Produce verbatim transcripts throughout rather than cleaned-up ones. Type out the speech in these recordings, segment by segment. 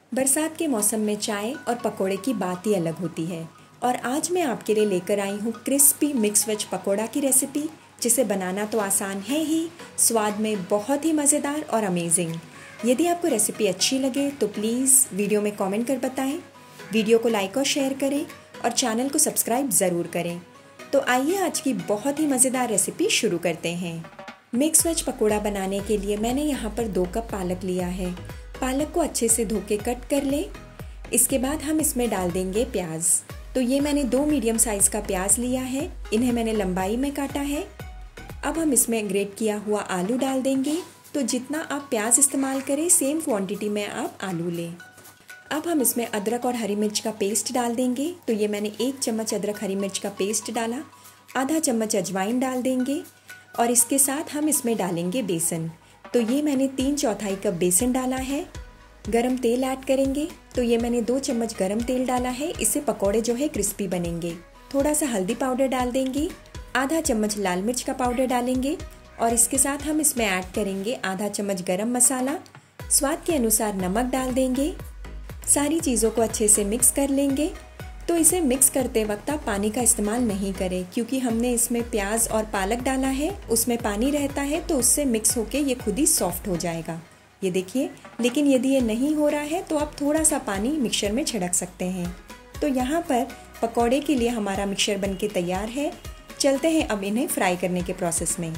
बरसात के मौसम में चाय और पकोड़े की बात ही अलग होती है और आज मैं आपके लिए लेकर आई हूँ क्रिस्पी मिक्स वेज पकोड़ा की रेसिपी, जिसे बनाना तो आसान है ही, स्वाद में बहुत ही मज़ेदार और अमेजिंग। यदि आपको रेसिपी अच्छी लगे तो प्लीज़ वीडियो में कमेंट कर बताएं, वीडियो को लाइक और शेयर करें और चैनल को सब्सक्राइब ज़रूर करें। तो आइए आज की बहुत ही मज़ेदार रेसिपी शुरू करते हैं। मिक्स वेज पकोड़ा बनाने के लिए मैंने यहाँ पर दो कप पालक लिया है। पालक को अच्छे से धो के कट कर लें। इसके बाद हम इसमें डाल देंगे प्याज। तो ये मैंने दो मीडियम साइज़ का प्याज लिया है, इन्हें मैंने लंबाई में काटा है। अब हम इसमें ग्रेट किया हुआ आलू डाल देंगे। तो जितना आप प्याज इस्तेमाल करें सेम क्वांटिटी में आप आलू लें। अब हम इसमें अदरक और हरी मिर्च का पेस्ट डाल देंगे। तो ये मैंने एक चम्मच अदरक हरी मिर्च का पेस्ट डाला, आधा चम्मच अजवाइन डाल देंगे और इसके साथ हम इसमें डालेंगे बेसन। तो ये मैंने तीन चौथाई कप बेसन डाला है। गरम तेल ऐड करेंगे। तो ये मैंने दो चम्मच गरम तेल डाला है, इससे पकौड़े जो है क्रिस्पी बनेंगे। थोड़ा सा हल्दी पाउडर डाल देंगे, आधा चम्मच लाल मिर्च का पाउडर डालेंगे और इसके साथ हम इसमें ऐड करेंगे आधा चम्मच गरम मसाला, स्वाद के अनुसार नमक डाल देंगे। सारी चीज़ों को अच्छे से मिक्स कर लेंगे। तो इसे मिक्स करते वक्त आप पानी का इस्तेमाल नहीं करें, क्योंकि हमने इसमें प्याज और पालक डाला है, उसमें पानी रहता है, तो उससे मिक्स होके ये खुद ही सॉफ्ट हो जाएगा। ये देखिए। लेकिन यदि ये नहीं हो रहा है तो आप थोड़ा सा पानी मिक्सर में छिड़क सकते हैं। तो यहाँ पर पकौड़े के लिए हमारा मिक्सर बनके तैयार है। चलते हैं अब इन्हें फ्राई करने के प्रोसेस में।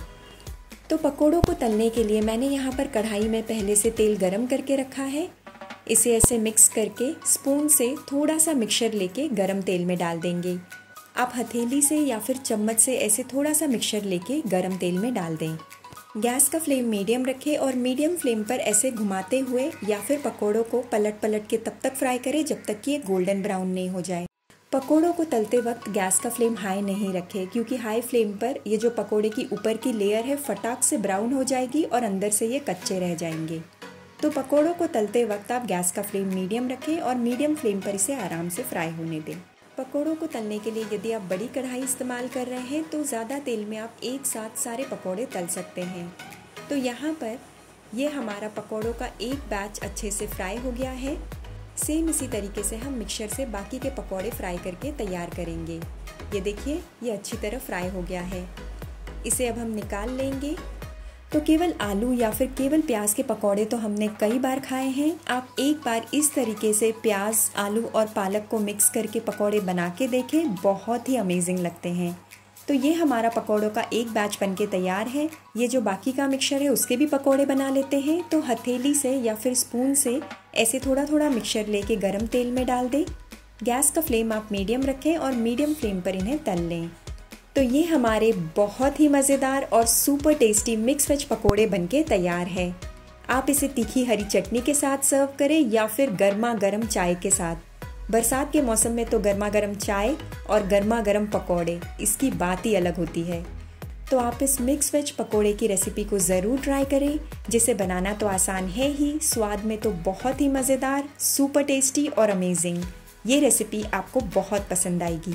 तो पकौड़ों को तलने के लिए मैंने यहाँ पर कढ़ाई में पहले से तेल गरम करके रखा है। इसे ऐसे मिक्स करके स्पून से थोड़ा सा मिक्सचर लेके गरम तेल में डाल देंगे। आप हथेली से या फिर चम्मच से ऐसे थोड़ा सा मिक्सचर लेके गरम तेल में डाल दें। गैस का फ्लेम मीडियम रखें और मीडियम फ्लेम पर ऐसे घुमाते हुए या फिर पकोड़ों को पलट पलट के तब तक फ्राई करें जब तक कि ये गोल्डन ब्राउन नहीं हो जाए। पकोड़ों को तलते वक्त गैस का फ्लेम हाई नहीं रखें, क्योंकि हाई फ्लेम पर ये जो पकोड़े की ऊपर की लेयर है फटाक से ब्राउन हो जाएगी और अंदर से ये कच्चे रह जाएंगे। तो पकोड़ों को तलते वक्त आप गैस का फ्लेम मीडियम रखें और मीडियम फ्लेम पर इसे आराम से फ्राई होने दें। पकोड़ों को तलने के लिए यदि आप बड़ी कढ़ाई इस्तेमाल कर रहे हैं तो ज़्यादा तेल में आप एक साथ सारे पकोड़े तल सकते हैं। तो यहाँ पर ये हमारा पकोड़ों का एक बैच अच्छे से फ्राई हो गया है। सेम इसी तरीके से हम मिक्सचर से बाकी के पकोड़े फ्राई करके तैयार करेंगे। ये देखिए, ये अच्छी तरह फ्राई हो गया है। इसे अब हम निकाल लेंगे। तो केवल आलू या फिर केवल प्याज के पकोड़े तो हमने कई बार खाए हैं। आप एक बार इस तरीके से प्याज, आलू और पालक को मिक्स करके पकोड़े बना के देखें, बहुत ही अमेजिंग लगते हैं। तो ये हमारा पकोड़ों का एक बैच बनके तैयार है। ये जो बाकी का मिक्सचर है उसके भी पकोड़े बना लेते हैं। तो हथेली से या फिर स्पून से ऐसे थोड़ा थोड़ा मिक्सचर लेके गरम तेल में डाल दें। गैस का फ्लेम आप मीडियम रखें और मीडियम फ्लेम पर इन्हें तल लें। तो ये हमारे बहुत ही मज़ेदार और सुपर टेस्टी मिक्स वेज पकोड़े बनके तैयार है। आप इसे तीखी हरी चटनी के साथ सर्व करें या फिर गर्मा गर्म चाय के साथ। बरसात के मौसम में तो गर्मा गर्म चाय और गर्मा गर्म पकोड़े, इसकी बात ही अलग होती है। तो आप इस मिक्स वेज पकोड़े की रेसिपी को ज़रूर ट्राई करें, जिसे बनाना तो आसान है ही, स्वाद में तो बहुत ही मज़ेदार, सुपर टेस्टी और अमेजिंग। ये रेसिपी आपको बहुत पसंद आएगी।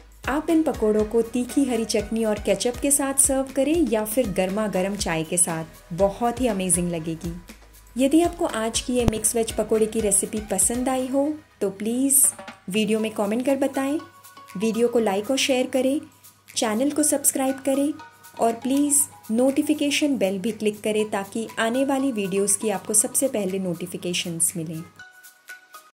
आप इन पकोड़ों को तीखी हरी चटनी और केचप के साथ सर्व करें या फिर गर्मा गर्म चाय के साथ, बहुत ही अमेजिंग लगेगी। यदि आपको आज की ये मिक्स वेज पकोड़े की रेसिपी पसंद आई हो तो प्लीज़ वीडियो में कमेंट कर बताएं, वीडियो को लाइक और शेयर करें, चैनल को सब्सक्राइब करें और प्लीज़ नोटिफिकेशन बेल भी क्लिक करें ताकि आने वाली वीडियोस की आपको सबसे पहले नोटिफिकेशंस मिलें।